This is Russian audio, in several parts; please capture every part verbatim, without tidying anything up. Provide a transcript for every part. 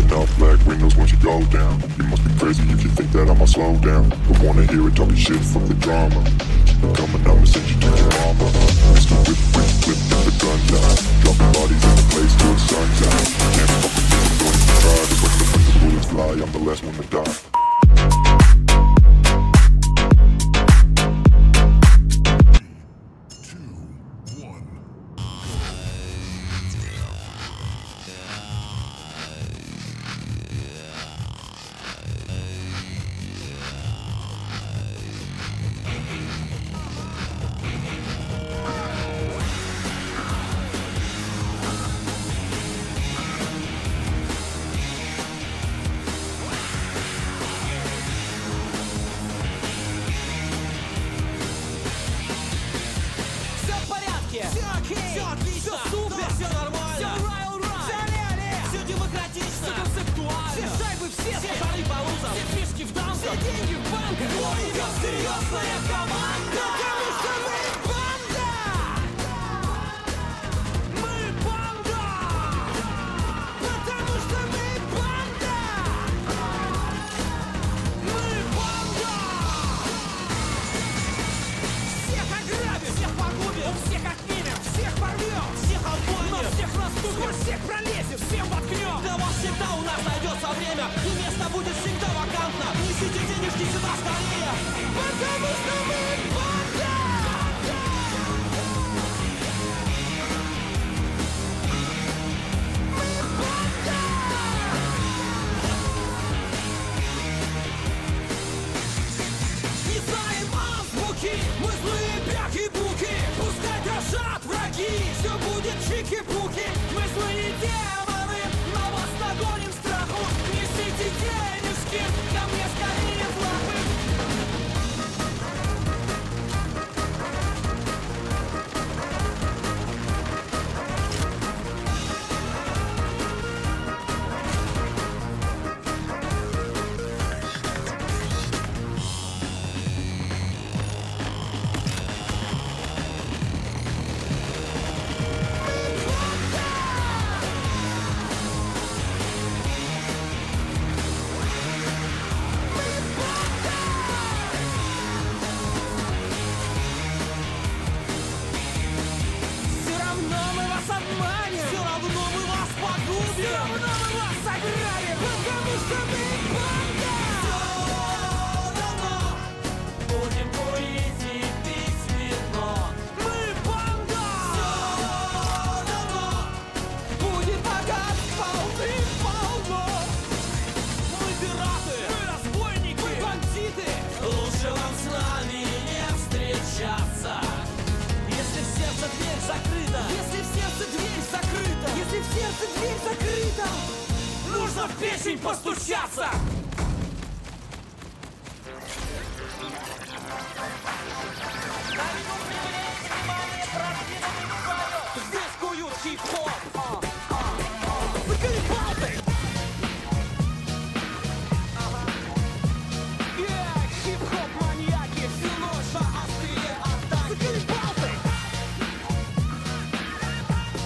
Lighting up black windows once you go down. You must be crazy if you think that I'ma slow down. Don't wanna hear it talking shit, fuck the drama. Keep it coming, I'ma send you to your mama. Mister Whip, whip, whip, get the guns out. Dropping bodies in the place till the sun's out. Can't fuck with me, don't even try. Just let the, let the bullets fly, I'm the last one to die.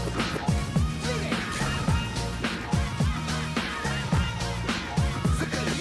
Закрыть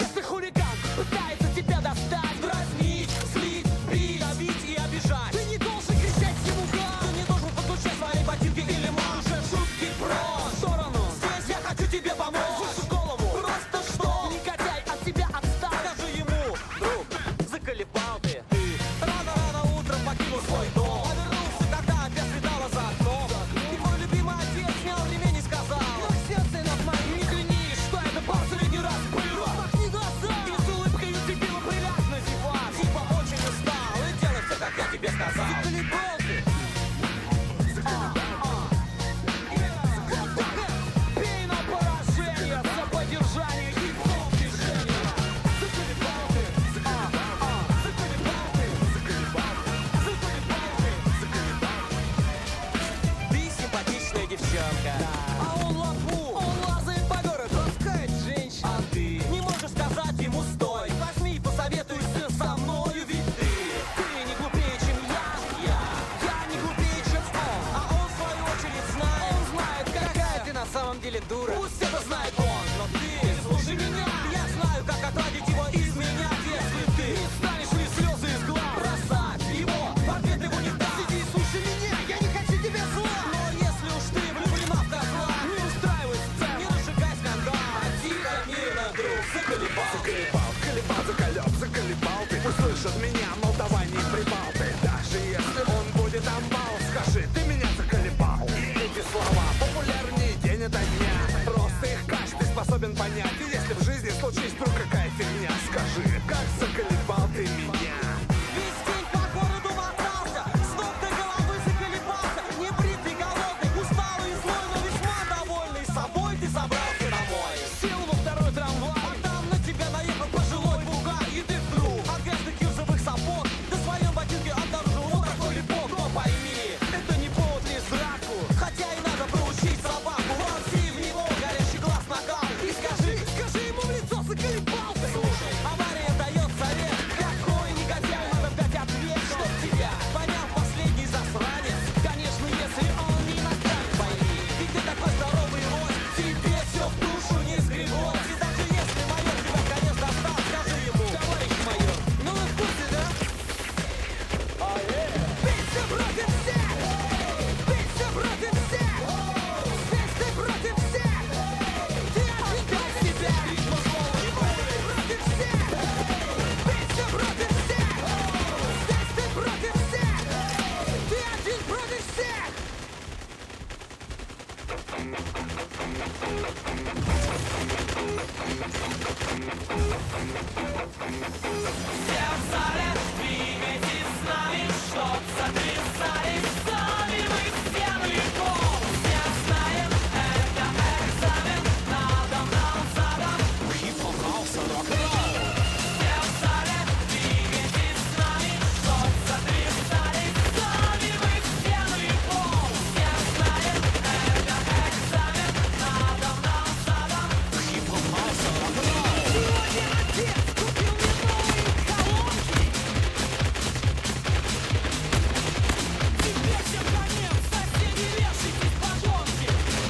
способен понять. И если в жизни случись вдруг какая фигня, скажи, как заколебал ты меня. Весь день по городу мотался, с ног до головы заколебался. Небритый, голодный, усталый и злой, но весьма довольный собой ты собрался домой. Сел во второй трамвай, а там на тебя наехал пожилой бугай. И ты вдруг от грязных юзовых сапог на своем ботинке обнаружил вот такой липок. Но пойми, это не повод лишь драку, хотя и надо проучить собаку. Вонзи в него горящий глаз накал и скажи, скажи ему в лицо, заколебал ты. Слушай, авария дает совет, какой негодяй, надо дать ответ, чтоб тебя понял последний засранец. Конечно, если он не настанет, пойми, ведь ты такой здоровый рось, тебе все в душу не сгребось. И даже если майор тебя конец достал, скажи ему, товарищ майор, ну вы в курсе, да? Ведь ты против всех, ведь ты против всех, здесь ты против всех, ты один без себя. Ведь ты против всех, ведь ты против всех, здесь ты против всех, ты один против всех. Все в зале, двигайтесь с нами, чтоб сотрясались сами мы стены и пол. Все знаем, это экзамен, надо нам задам хип-хоп, хаус, рок-н-ролл. Все в зале, двигайтесь с нами, чтоб сотрясались сами мы стены и пол. Все знаем, это экзамен, надо нам задам хип-хоп, хаус, рок-н-ролл. Сегодня отец купил мне новые колонки. Теперь всем конец, соседи, вешайтесь, подонки.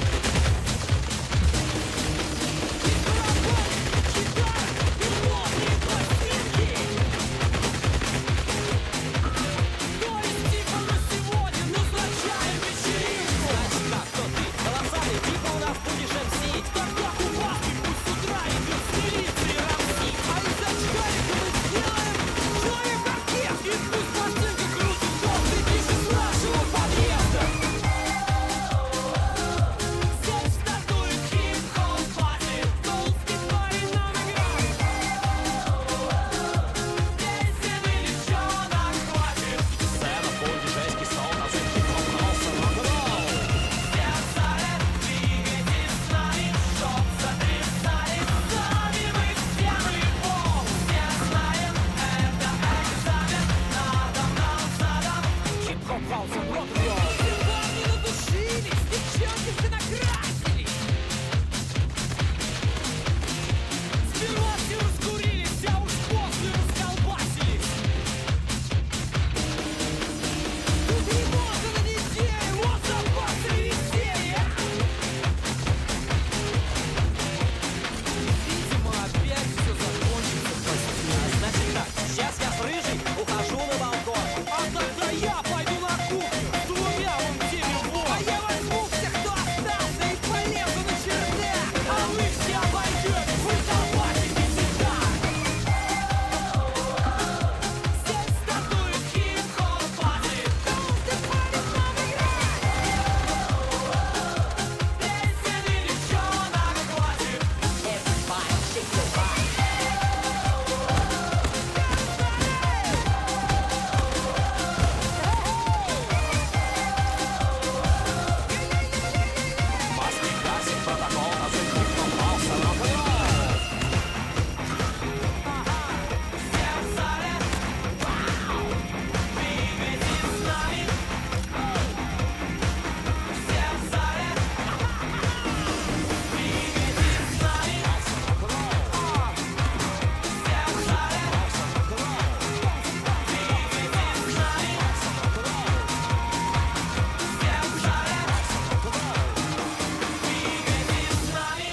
И барабан, гитара, и модные пластинки. То есть типа на сегодня назначаем вечеринку. Значит как, кто ты? Колоссальный типа у нас будешь эм си. Так как у вас пусть с утра идет с милицией рамси. А из очкарика мы сделаем человек-оркестр. И пусть пластинки крутит толстый тише с нашего подъезда. Здесь стартует хип-хоп-пати, толстый парень нам играет. Песен или девчонок хватит. Сцена, пол, диджейский стол, танцует хип-хоп, хаус, рок-н-ролл. Все в зале, двигайтесь с нами, чтоб сотрясались сами мы стены и пол. Все знаем, это экзамен, надо нам задам хип-хоп, хаус, рок-н-ролл. Все парни надушились, девчонки все накрасились. Сперва все раскурились, а уж после расколбасились. Тут ремонта на неделю, вот запасы веселья. Видимо, опять все закончится постепенно. Значит так, сейчас я с рыжей ухожу на балкон. А тогда я пойду на кухню с двумя вон теми вот. А я возьму всех, кто остался, и полезу на чердак. А вы все обойдете, вы колбасите всегда. Здесь стартует хип-хоп-пати, толстый парень нам играет. Песен или девчонок хватит. Everybody shake your body. Маски красит, протокол, танцует хип-хоп, хаус, рок-н-ролл. Все в зале, вау, двигайтесь с нами. Все в зале, двигайтесь с нами. Все в зале, двигайтесь с нами. Все в зале, двигайтесь с нами.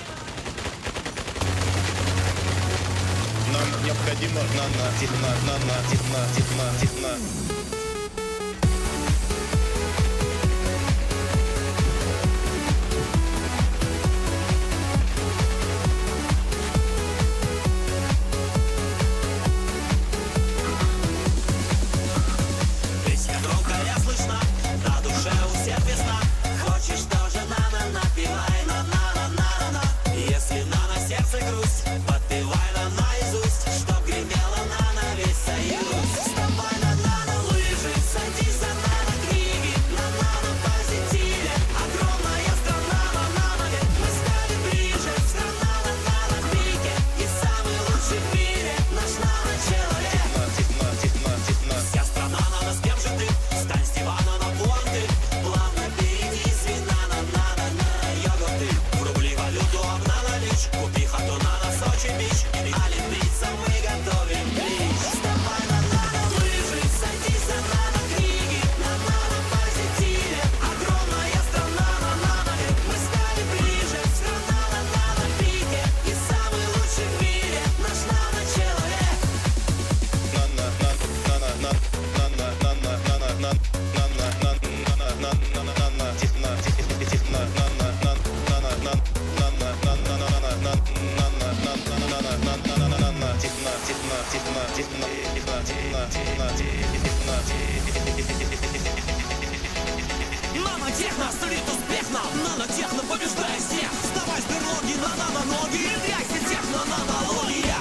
Нам необходимо нано, тихно, нано, тихно, тихно, тихно. Песня громкая слышна, на душе у всех весна. Хочешь тоже на-на, напевай на-на-на-на-на. Если на ноги, внедряйся, технонанология.